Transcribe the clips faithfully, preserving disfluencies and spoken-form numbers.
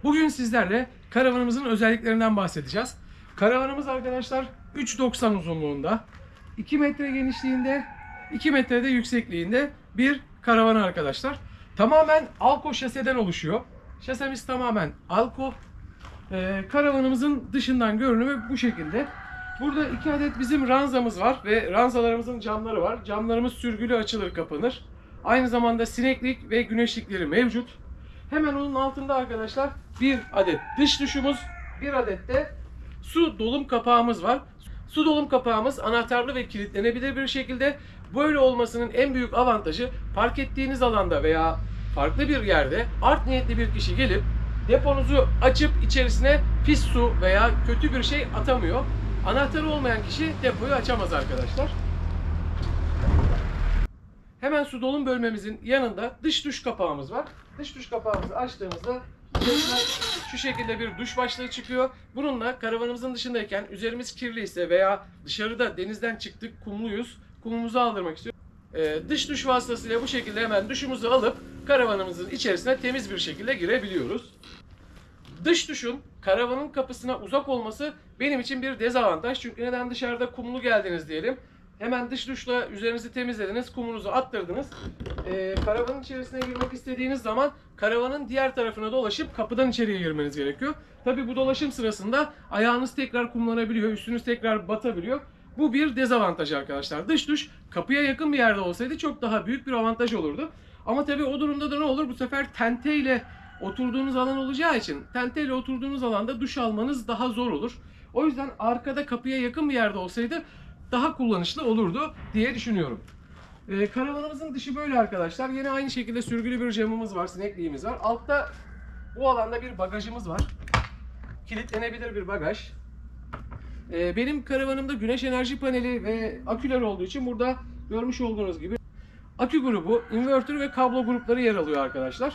Bugün sizlerle karavanımızın özelliklerinden bahsedeceğiz. Karavanımız arkadaşlar üç doksan uzunluğunda, iki metre genişliğinde, iki metrede yüksekliğinde bir karavan arkadaşlar. Tamamen Alko şaseden oluşuyor. Şasemiz tamamen Alko. Ee, karavanımızın dışından görünümü bu şekilde. Burada iki adet bizim ranzamız var ve ranzalarımızın camları var. Camlarımız sürgülü açılır kapanır. Aynı zamanda sineklik ve güneşlikleri mevcut. Hemen onun altında arkadaşlar bir adet dış duşumuz, bir adet de su dolum kapağımız var. Su dolum kapağımız anahtarlı ve kilitlenebilir bir şekilde. Böyle olmasının en büyük avantajı, park ettiğiniz alanda veya farklı bir yerde art niyetli bir kişi gelip deponuzu açıp içerisine pis su veya kötü bir şey atamıyor. Anahtarı olmayan kişi depoyu açamaz arkadaşlar. Hemen su dolum bölmemizin yanında dış duş kapağımız var. Dış duş kapağımızı açtığımızda şu şekilde bir duş başlığı çıkıyor. Bununla karavanımızın dışındayken üzerimiz kirliyse veya dışarıda denizden çıktık, kumluyuz, kumumuzu aldırmak istiyoruz. Ee, dış duş vasıtasıyla bu şekilde hemen duşumuzu alıp karavanımızın içerisine temiz bir şekilde girebiliyoruz. Dış duşun karavanın kapısına uzak olması benim için bir dezavantaj. Çünkü neden, dışarıda kumlu geldiniz diyelim. Hemen dış duşla üzerinizi temizlediniz, kumunuzu attırdınız. Ee, karavanın içerisine girmek istediğiniz zaman karavanın diğer tarafına dolaşıp kapıdan içeriye girmeniz gerekiyor. Tabi bu dolaşım sırasında ayağınız tekrar kumlanabiliyor, üstünüz tekrar batabiliyor. Bu bir dezavantaj arkadaşlar. Dış duş kapıya yakın bir yerde olsaydı çok daha büyük bir avantaj olurdu. Ama tabi o durumda da ne olur? Bu sefer tenteyle oturduğunuz alan olacağı için tenteyle oturduğunuz alanda duş almanız daha zor olur. O yüzden arkada kapıya yakın bir yerde olsaydı daha kullanışlı olurdu diye düşünüyorum. Ee, karavanımızın dışı böyle arkadaşlar. Yine aynı şekilde sürgülü bir camımız var, sinekliğimiz var. Altta bu alanda bir bagajımız var. Kilitlenebilir bir bagaj. Ee, benim karavanımda güneş enerji paneli ve aküler olduğu için burada görmüş olduğunuz gibi akü grubu, invertör ve kablo grupları yer alıyor arkadaşlar.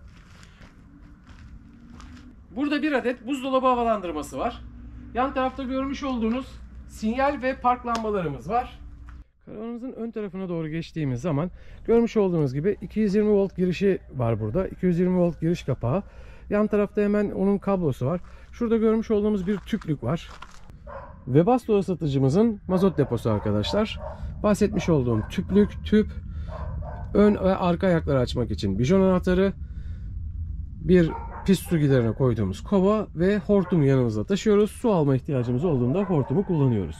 Burada bir adet buzdolabı havalandırması var. Yan tarafta görmüş olduğunuz sinyal ve park lambalarımız var. Karavanımızın ön tarafına doğru geçtiğimiz zaman görmüş olduğunuz gibi iki yüz yirmi volt girişi var burada. iki yüz yirmi volt giriş kapağı. Yan tarafta hemen onun kablosu var. Şurada görmüş olduğumuz bir tüplük var. Webasto ısıtıcımızın mazot deposu arkadaşlar. Bahsetmiş olduğum tüplük, tüp, ön ve arka ayakları açmak için bijon anahtarı, bir pis su giderine koyduğumuz kova ve hortumu yanımızda taşıyoruz. Su alma ihtiyacımız olduğunda hortumu kullanıyoruz.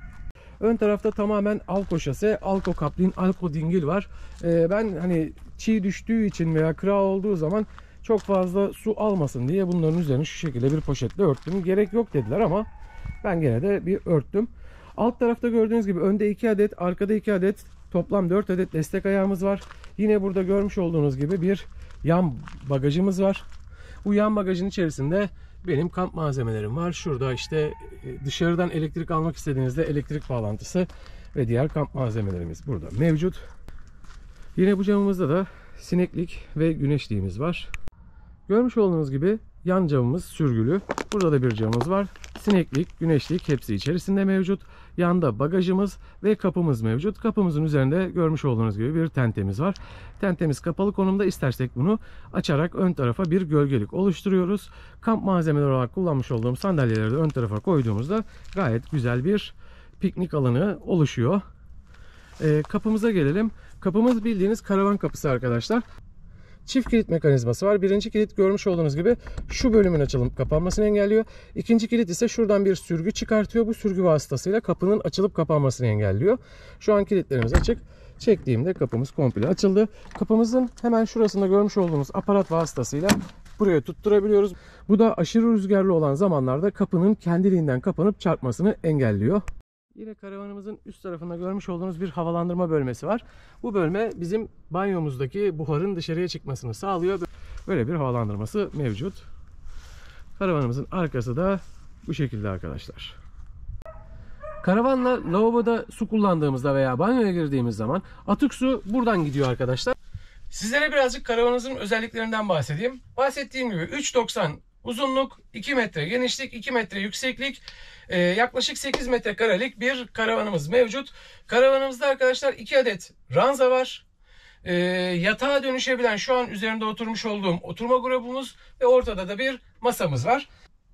Ön tarafta tamamen Alko şase, Alko kaplin, Alko dingil var. Ee, ben hani çiğ düştüğü için veya kıra olduğu zaman çok fazla su almasın diye bunların üzerini şu şekilde bir poşetle örttüm. Gerek yok dediler ama ben gene de bir örttüm. Alt tarafta gördüğünüz gibi önde iki adet, arkada iki adet, toplam dört adet destek ayağımız var. Yine burada görmüş olduğunuz gibi bir yan bagajımız var. Bu yan bagajın içerisinde benim kamp malzemelerim var. Şurada işte dışarıdan elektrik almak istediğinizde elektrik bağlantısı ve diğer kamp malzemelerimiz burada mevcut. Yine bu camımızda da sineklik ve güneşliğimiz var. Görmüş olduğunuz gibi yan camımız sürgülü. Burada da bir camımız var. Sineklik, güneşlik hepsi içerisinde mevcut. Yanda bagajımız ve kapımız mevcut. Kapımızın üzerinde görmüş olduğunuz gibi bir tentemiz var. Tentemiz kapalı konumda, istersek bunu açarak ön tarafa bir gölgelik oluşturuyoruz. Kamp malzemeleri olarak kullanmış olduğum sandalyeleri de ön tarafa koyduğumuzda gayet güzel bir piknik alanı oluşuyor. Ee, kapımıza gelelim. Kapımız bildiğiniz karavan kapısı arkadaşlar. Çift kilit mekanizması var. Birinci kilit görmüş olduğunuz gibi şu bölümün açılıp kapanmasını engelliyor. İkinci kilit ise şuradan bir sürgü çıkartıyor. Bu sürgü vasıtasıyla kapının açılıp kapanmasını engelliyor. Şu an kilitlerimiz açık. Çektiğimde kapımız komple açıldı. Kapımızın hemen şurasında görmüş olduğumuz aparat vasıtasıyla buraya tutturabiliyoruz. Bu da aşırı rüzgarlı olan zamanlarda kapının kendiliğinden kapanıp çarpmasını engelliyor. Yine karavanımızın üst tarafında görmüş olduğunuz bir havalandırma bölmesi var. Bu bölme bizim banyomuzdaki buharın dışarıya çıkmasını sağlıyor. Böyle bir havalandırması mevcut. Karavanımızın arkası da bu şekilde arkadaşlar. Karavanla lavaboda su kullandığımızda veya banyoya girdiğimiz zaman atık su buradan gidiyor arkadaşlar. Sizlere birazcık karavanımızın özelliklerinden bahsedeyim. Bahsettiğim gibi üç doksan uzunluk, iki metre genişlik, iki metre yükseklik, e, yaklaşık sekiz metrekarelik bir karavanımız mevcut. Karavanımızda arkadaşlar iki adet ranza var. e, yatağa dönüşebilen şu an üzerinde oturmuş olduğum oturma grubumuz ve ortada da bir masamız var.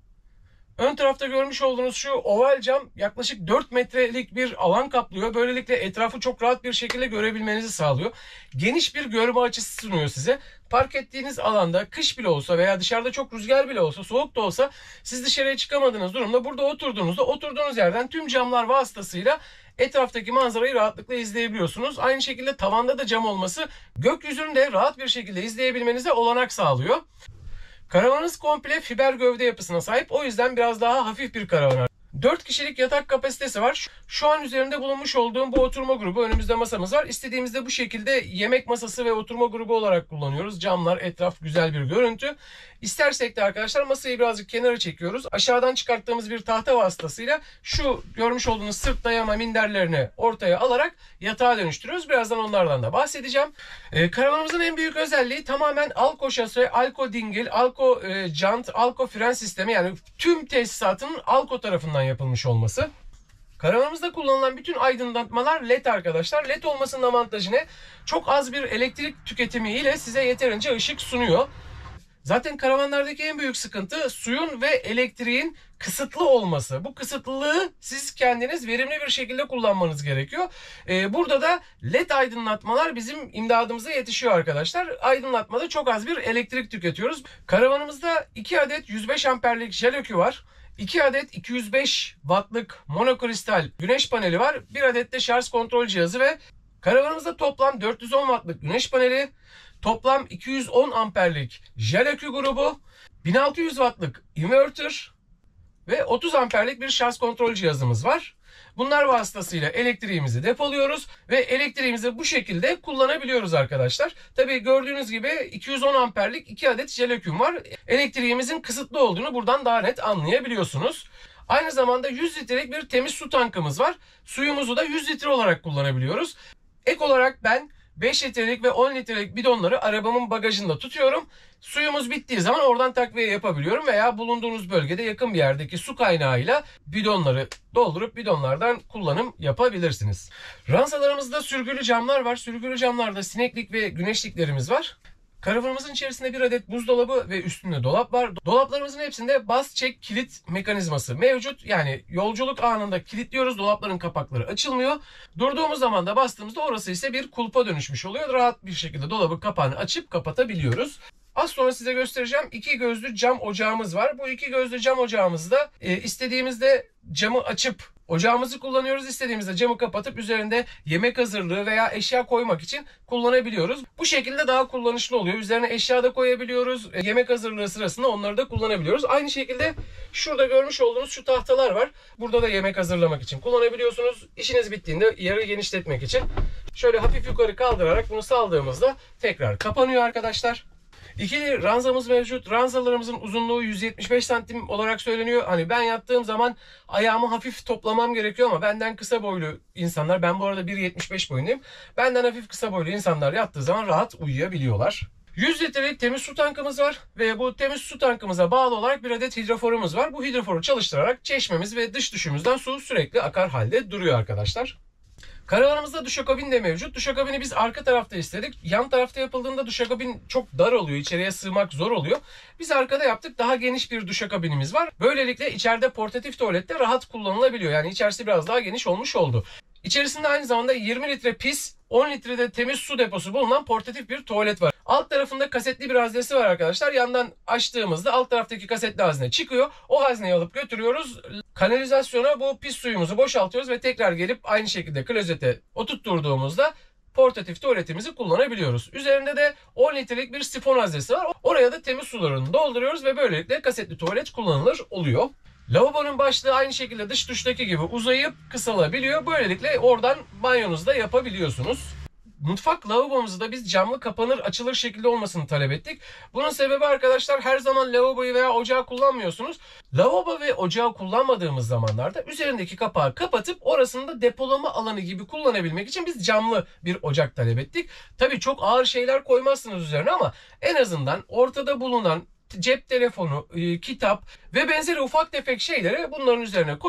Ön tarafta görmüş olduğunuz şu oval cam yaklaşık dört metrelik bir alan kaplıyor. Böylelikle etrafı çok rahat bir şekilde görebilmenizi sağlıyor. Geniş bir görme açısı sunuyor size. Park ettiğiniz alanda kış bile olsa veya dışarıda çok rüzgar bile olsa, soğuk da olsa siz dışarıya çıkamadığınız durumda burada oturduğunuzda oturduğunuz yerden tüm camlar vasıtasıyla etraftaki manzarayı rahatlıkla izleyebiliyorsunuz. Aynı şekilde tavanda da cam olması gökyüzünü de rahat bir şekilde izleyebilmenize olanak sağlıyor. Karavanınız komple fiber gövde yapısına sahip. O yüzden biraz daha hafif bir karavan. dört kişilik yatak kapasitesi var. Şu an üzerinde bulunmuş olduğum bu oturma grubu, önümüzde masamız var. İstediğimizde bu şekilde yemek masası ve oturma grubu olarak kullanıyoruz. Camlar, etraf güzel bir görüntü. İstersek de arkadaşlar masayı birazcık kenara çekiyoruz. Aşağıdan çıkarttığımız bir tahta vasıtasıyla şu görmüş olduğunuz sırt dayama minderlerini ortaya alarak yatağa dönüştürüyoruz. Birazdan onlardan da bahsedeceğim. Ee, karavanımızın en büyük özelliği tamamen Alco şase, Alco dingil, Alco e, jant, Alco fren sistemi, yani tüm tesisatının Alco tarafından yapılmış olması. Karavanımızda kullanılan bütün aydınlatmalar led arkadaşlar. led olmasının avantajı ne? Çok az bir elektrik tüketimi ile size yeterince ışık sunuyor. Zaten karavanlardaki en büyük sıkıntı suyun ve elektriğin kısıtlı olması. Bu kısıtlılığı siz kendiniz verimli bir şekilde kullanmanız gerekiyor. Ee, burada da led aydınlatmalar bizim imdadımıza yetişiyor arkadaşlar. Aydınlatmada çok az bir elektrik tüketiyoruz. Karavanımızda iki adet yüz beş amperlik jel akü var. iki adet iki yüz beş wattlık monokristal güneş paneli var. bir adet de şarj kontrol cihazı ve karavanımızda toplam dört yüz on wattlık güneş paneli, toplam iki yüz on amperlik jel akü grubu, bin altı yüz wattlık inverter ve otuz amperlik bir şarj kontrol cihazımız var. Bunlar vasıtasıyla elektriğimizi depoluyoruz ve elektriğimizi bu şekilde kullanabiliyoruz arkadaşlar. Tabii gördüğünüz gibi iki yüz on amperlik iki adet jel aküm var. Elektriğimizin kısıtlı olduğunu buradan daha net anlayabiliyorsunuz. Aynı zamanda yüz litrelik bir temiz su tankımız var. Suyumuzu da yüz litre olarak kullanabiliyoruz. Ek olarak ben beş litrelik ve on litrelik bidonları arabamın bagajında tutuyorum. Suyumuz bittiği zaman oradan takviye yapabiliyorum veya bulunduğunuz bölgede yakın bir yerdeki su kaynağıyla bidonları doldurup bidonlardan kullanım yapabilirsiniz. Ranzalarımızda sürgülü camlar var. Sürgülü camlarda sineklik ve güneşliklerimiz var. Karavanımızın içerisinde bir adet buzdolabı ve üstünde dolap var. Dolaplarımızın hepsinde bas çek kilit mekanizması mevcut. Yani yolculuk anında kilitliyoruz. Dolapların kapakları açılmıyor. Durduğumuz zaman da bastığımızda orası ise bir kulpa dönüşmüş oluyor. Rahat bir şekilde dolabın kapağını açıp kapatabiliyoruz. Az sonra size göstereceğim iki gözlü cam ocağımız var. Bu iki gözlü cam ocağımızda e, istediğimizde camı açıp ocağımızı kullanıyoruz. İstediğimizde camı kapatıp üzerinde yemek hazırlığı veya eşya koymak için kullanabiliyoruz. Bu şekilde daha kullanışlı oluyor. Üzerine eşya da koyabiliyoruz. E, yemek hazırlığı sırasında onları da kullanabiliyoruz. Aynı şekilde şurada görmüş olduğunuz şu tahtalar var. Burada da yemek hazırlamak için kullanabiliyorsunuz. İşiniz bittiğinde yeri genişletmek için şöyle hafif yukarı kaldırarak bunu saldığımızda tekrar kapanıyor arkadaşlar. İkili ranzamız mevcut. Ranzalarımızın uzunluğu yüz yetmiş beş santim olarak söyleniyor. Hani ben yattığım zaman ayağımı hafif toplamam gerekiyor ama benden kısa boylu insanlar, ben bu arada bir yetmiş beş boyundayım. Benden hafif kısa boylu insanlar yattığı zaman rahat uyuyabiliyorlar. yüz litrelik temiz su tankımız var ve bu temiz su tankımıza bağlı olarak bir adet hidroforumuz var. Bu hidroforu çalıştırarak çeşmemiz ve dış duşumuzdan su sürekli akar halde duruyor arkadaşlar. Karavanımızda duşakabin de mevcut. Duşakabini biz arka tarafta istedik. Yan tarafta yapıldığında duşakabin çok dar oluyor. İçeriye sığmak zor oluyor. Biz arkada yaptık. Daha geniş bir duşakabinimiz var. Böylelikle içeride portatif tuvalette rahat kullanılabiliyor. Yani içerisi biraz daha geniş olmuş oldu. İçerisinde aynı zamanda yirmi litre pis, on litrede temiz su deposu bulunan portatif bir tuvalet var. Alt tarafında kasetli bir haznesi var arkadaşlar. Yandan açtığımızda alt taraftaki kasetli hazne çıkıyor. O hazneyi alıp götürüyoruz. Kanalizasyona bu pis suyumuzu boşaltıyoruz ve tekrar gelip aynı şekilde klozete oturtturduğumuzda portatif tuvaletimizi kullanabiliyoruz. Üzerinde de on litrelik bir sifon haznesi var. Oraya da temiz sularını dolduruyoruz ve böylelikle kasetli tuvalet kullanılır oluyor. Lavabonun başlığı aynı şekilde dış duştaki gibi uzayıp kısalabiliyor. Böylelikle oradan banyonuzu da yapabiliyorsunuz. Mutfak lavabomuzu da biz camlı kapanır açılır şekilde olmasını talep ettik. Bunun sebebi arkadaşlar, her zaman lavaboyu veya ocağı kullanmıyorsunuz. Lavabo ve ocağı kullanmadığımız zamanlarda üzerindeki kapağı kapatıp orasını da depolama alanı gibi kullanabilmek için biz camlı bir ocak talep ettik. Tabii çok ağır şeyler koymazsınız üzerine ama en azından ortada bulunan cep telefonu, kitap ve benzeri ufak tefek şeyleri bunların üzerine koyup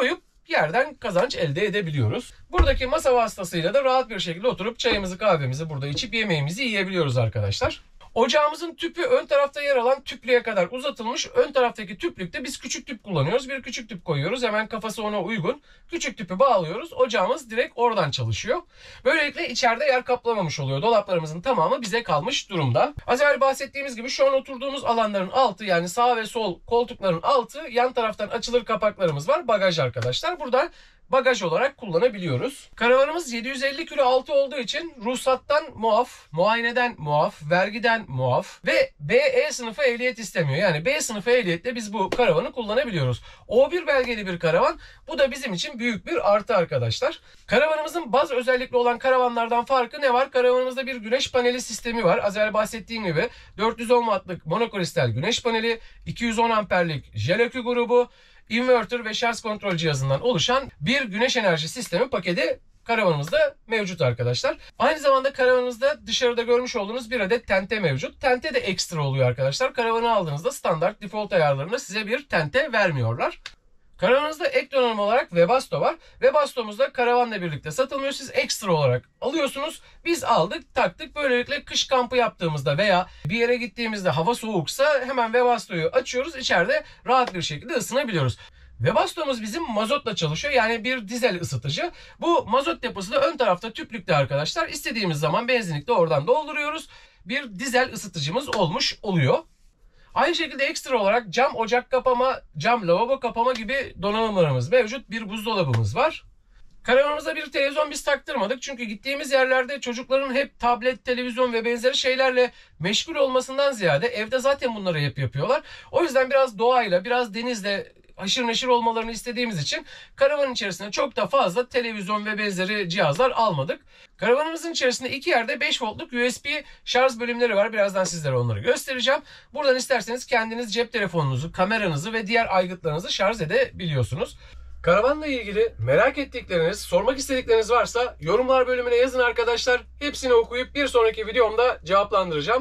yerden kazanç elde edebiliyoruz. Buradaki masa vasıtasıyla da rahat bir şekilde oturup çayımızı kahvemizi burada içip yemeğimizi yiyebiliyoruz arkadaşlar. Ocağımızın tüpü ön tarafta yer alan tüplüğe kadar uzatılmış. Ön taraftaki tüplükte biz küçük tüp kullanıyoruz. Bir küçük tüp koyuyoruz. Hemen kafası ona uygun. Küçük tüpü bağlıyoruz. Ocağımız direkt oradan çalışıyor. Böylelikle içeride yer kaplamamış oluyor. Dolaplarımızın tamamı bize kalmış durumda. Az evvel bahsettiğimiz gibi şu an oturduğumuz alanların altı, yani sağ ve sol koltukların altı, yan taraftan açılır kapaklarımız var. Bagaj arkadaşlar. Burada bagaj olarak kullanabiliyoruz. Karavanımız yedi yüz elli kilo altı olduğu için ruhsattan muaf, muayeneden muaf, vergiden muaf ve B E sınıfı ehliyet istemiyor. Yani B sınıfı ehliyetle biz bu karavanı kullanabiliyoruz. O bir belgeli bir karavan. Bu da bizim için büyük bir artı arkadaşlar. Karavanımızın baz özellikli olan karavanlardan farkı ne var? Karavanımızda bir güneş paneli sistemi var. Az evvel bahsettiğim gibi dört yüz on wattlık monokristal güneş paneli, iki yüz on amperlik jel akü grubu, inverter ve şarj kontrol cihazından oluşan bir güneş enerji sistemi paketi karavanımızda mevcut arkadaşlar. Aynı zamanda karavanımızda dışarıda görmüş olduğunuz bir adet tente mevcut. Tente de ekstra oluyor arkadaşlar. Karavanı aldığınızda standart default ayarlarında size bir tente vermiyorlar. Karavanımızda ek donanım olarak Webasto var. Webasto'muz da karavanla birlikte satılmıyor. Siz ekstra olarak alıyorsunuz. Biz aldık, taktık. Böylelikle kış kampı yaptığımızda veya bir yere gittiğimizde hava soğuksa hemen Webasto'yu açıyoruz. İçeride rahat bir şekilde ısınabiliyoruz. Webasto'muz bizim mazotla çalışıyor. Yani bir dizel ısıtıcı. Bu mazot deposu da ön tarafta tüplükte arkadaşlar. İstediğimiz zaman benzinlikte oradan dolduruyoruz. Bir dizel ısıtıcımız olmuş oluyor. Aynı şekilde ekstra olarak cam ocak kapama, cam lavabo kapama gibi donanımlarımız mevcut. Bir buzdolabımız var. Karavanımıza bir televizyon biz taktırmadık. Çünkü gittiğimiz yerlerde çocukların hep tablet, televizyon ve benzeri şeylerle meşgul olmasından ziyade evde zaten bunları hep yapıyorlar. O yüzden biraz doğayla, biraz denizle haşır neşir olmalarını istediğimiz için karavanın içerisinde çok da fazla televizyon ve benzeri cihazlar almadık. Karavanımızın içerisinde iki yerde beş voltluk U S B şarj bölümleri var. Birazdan sizlere onları göstereceğim. Buradan isterseniz kendiniz cep telefonunuzu, kameranızı ve diğer aygıtlarınızı şarj edebiliyorsunuz. Karavanla ilgili merak ettikleriniz, sormak istedikleriniz varsa yorumlar bölümüne yazın arkadaşlar. Hepsini okuyup bir sonraki videomda cevaplandıracağım.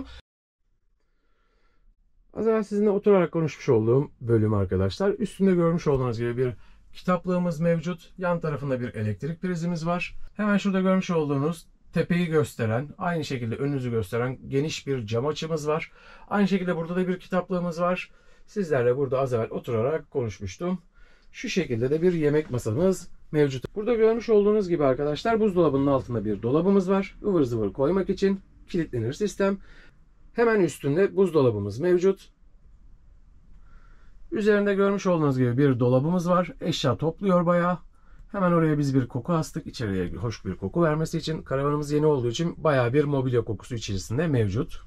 Az evvel sizinle oturarak konuşmuş olduğum bölüm arkadaşlar. Üstünde görmüş olduğunuz gibi bir kitaplığımız mevcut. Yan tarafında bir elektrik prizimiz var. Hemen şurada görmüş olduğunuz tepeyi gösteren, aynı şekilde önünüzü gösteren geniş bir cam açımız var. Aynı şekilde burada da bir kitaplığımız var. Sizlerle burada az evvel oturarak konuşmuştum. Şu şekilde de bir yemek masamız mevcut. Burada görmüş olduğunuz gibi arkadaşlar buzdolabının altında bir dolabımız var. Ivır zıvır koymak için kilitlenir sistem. Hemen üstünde buzdolabımız mevcut. Üzerinde görmüş olduğunuz gibi bir dolabımız var. Eşya topluyor bayağı. Hemen oraya biz bir koku astık. İçeriye hoş bir koku vermesi için. Karavanımız yeni olduğu için bayağı bir mobilya kokusu içerisinde mevcut.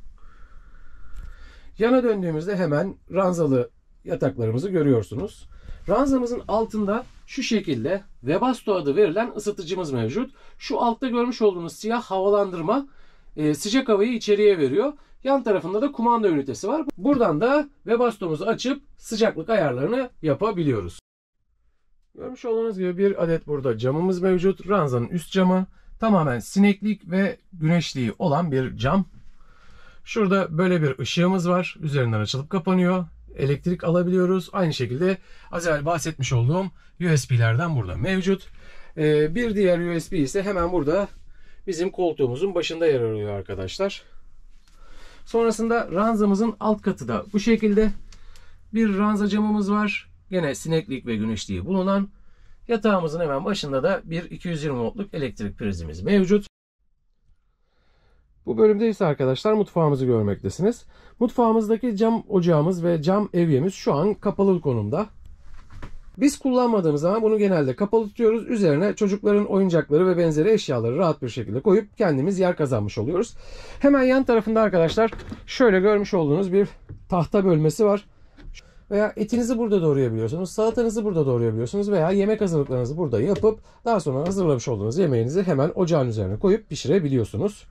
Yana döndüğümüzde hemen ranzalı yataklarımızı görüyorsunuz. Ranzamızın altında şu şekilde Webasto adı verilen ısıtıcımız mevcut. Şu altta görmüş olduğunuz siyah havalandırma e, sıcak havayı içeriye veriyor. Yan tarafında da kumanda ünitesi var. Buradan da Webasto'muzu açıp sıcaklık ayarlarını yapabiliyoruz. Görmüş olduğunuz gibi bir adet burada camımız mevcut. Ranzanın üst camı tamamen sineklik ve güneşliği olan bir cam. Şurada böyle bir ışığımız var. Üzerinden açılıp kapanıyor. Elektrik alabiliyoruz. Aynı şekilde az evvel bahsetmiş olduğum U S B'lerden burada mevcut. Ee, bir diğer U S B ise hemen burada bizim koltuğumuzun başında yer alıyor arkadaşlar. Sonrasında ranzamızın alt katı da bu şekilde. Bir ranza camımız var. Gene sineklik ve güneşliği bulunan. Yatağımızın hemen başında da bir iki yüz yirmi voltluk elektrik prizimiz mevcut. Bu bölümde ise arkadaşlar mutfağımızı görmektesiniz. Mutfağımızdaki cam ocağımız ve cam evyemiz şu an kapalı konumda. Biz kullanmadığımız zaman bunu genelde kapalı tutuyoruz. Üzerine çocukların oyuncakları ve benzeri eşyaları rahat bir şekilde koyup kendimiz yer kazanmış oluyoruz. Hemen yan tarafında arkadaşlar şöyle görmüş olduğunuz bir tahta bölmesi var. Veya etinizi burada doğrayabiliyorsunuz, salatanızı burada doğrayabiliyorsunuz veya yemek hazırlıklarınızı burada yapıp daha sonra hazırlamış olduğunuz yemeğinizi hemen ocağın üzerine koyup pişirebiliyorsunuz.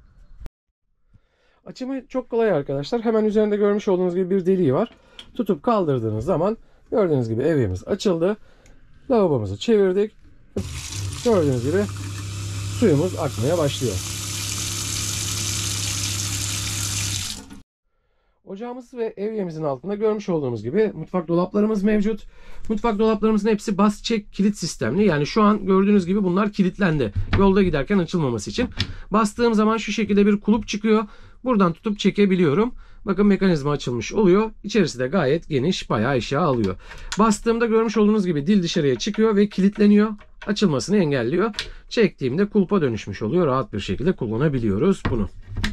Açımı çok kolay arkadaşlar. Hemen üzerinde görmüş olduğunuz gibi bir deliği var. Tutup kaldırdığınız zaman gördüğünüz gibi evyemiz açıldı. Lavabomuzu çevirdik. Gördüğünüz gibi suyumuz akmaya başlıyor. Ocağımız ve evyemizin altında görmüş olduğumuz gibi mutfak dolaplarımız mevcut. Mutfak dolaplarımızın hepsi bas çek kilit sistemli. Yani şu an gördüğünüz gibi bunlar kilitlendi. Yolda giderken açılmaması için. Bastığım zaman şu şekilde bir kulp çıkıyor. Buradan tutup çekebiliyorum. Bakın mekanizma açılmış oluyor. İçerisi de gayet geniş, bayağı eşya alıyor. Bastığımda görmüş olduğunuz gibi dil dışarıya çıkıyor ve kilitleniyor. Açılmasını engelliyor. Çektiğimde kulpa dönüşmüş oluyor. Rahat bir şekilde kullanabiliyoruz bunu.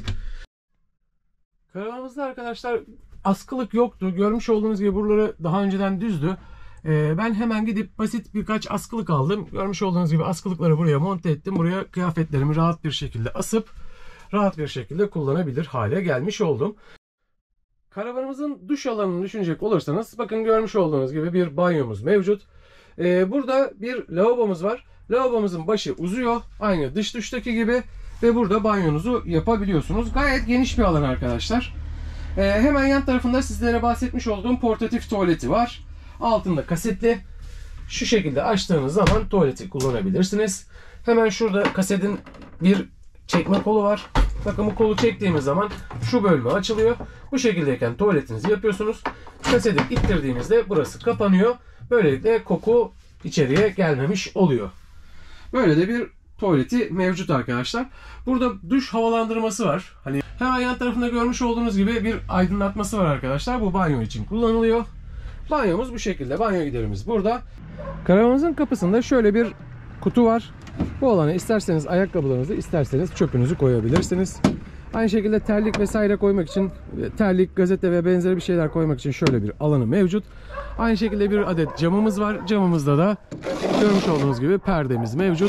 Karavanımızda arkadaşlar askılık yoktu. Görmüş olduğunuz gibi buraları daha önceden düzdü. Ee, ben hemen gidip basit birkaç askılık aldım. Görmüş olduğunuz gibi askılıkları buraya monte ettim. Buraya kıyafetlerimi rahat bir şekilde asıp rahat bir şekilde kullanabilir hale gelmiş oldum. Karavanımızın duş alanını düşünecek olursanız bakın görmüş olduğunuz gibi bir banyomuz mevcut. Ee, burada bir lavabomuz var. Lavabomuzun başı uzuyor. Aynı dış duştaki gibi. Ve burada banyonuzu yapabiliyorsunuz. Gayet geniş bir alan arkadaşlar. Ee, hemen yan tarafında sizlere bahsetmiş olduğum portatif tuvaleti var. Altında kasetli. Şu şekilde açtığınız zaman tuvaleti kullanabilirsiniz. Hemen şurada kasetin bir çekme kolu var. Bakın bu kolu çektiğimiz zaman şu bölme açılıyor. Bu şekildeyken tuvaletinizi yapıyorsunuz. Kaseti ittirdiğinizde burası kapanıyor. Böylelikle koku içeriye gelmemiş oluyor. Böyle de bir tuvaleti mevcut arkadaşlar. Burada duş havalandırması var. Hani hemen yan tarafında görmüş olduğunuz gibi bir aydınlatması var arkadaşlar. Bu banyo için kullanılıyor. Banyomuz bu şekilde. Banyo giderimiz burada. Karavanımızın kapısında şöyle bir kutu var. Bu alana isterseniz ayakkabılarınızı, isterseniz çöpünüzü koyabilirsiniz. Aynı şekilde terlik vesaire koymak için, terlik, gazete ve benzeri bir şeyler koymak için şöyle bir alanı mevcut. Aynı şekilde bir adet camımız var. Camımızda da görmüş olduğunuz gibi perdemiz mevcut.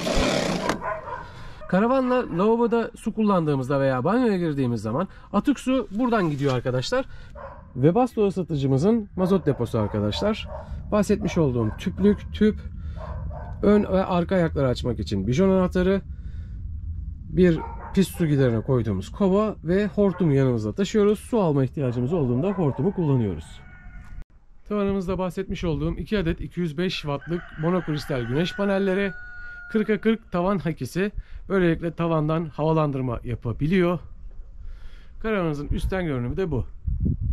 Karavanla lavaboda su kullandığımızda veya banyoya girdiğimiz zaman atık su buradan gidiyor arkadaşlar. Webasto ısıtıcımızın mazot deposu arkadaşlar. Bahsetmiş olduğum tüplük, tüp, ön ve arka ayakları açmak için bijon anahtarı, bir pis su giderine koyduğumuz kova ve hortumu yanımızda taşıyoruz. Su alma ihtiyacımız olduğunda hortumu kullanıyoruz. Tavanımızda bahsetmiş olduğum iki adet iki yüz beş wattlık monokristal güneş panelleri, kırka kırk tavan hakisi. Böylelikle tavandan havalandırma yapabiliyor. Karavanımızın üstten görünümü de bu.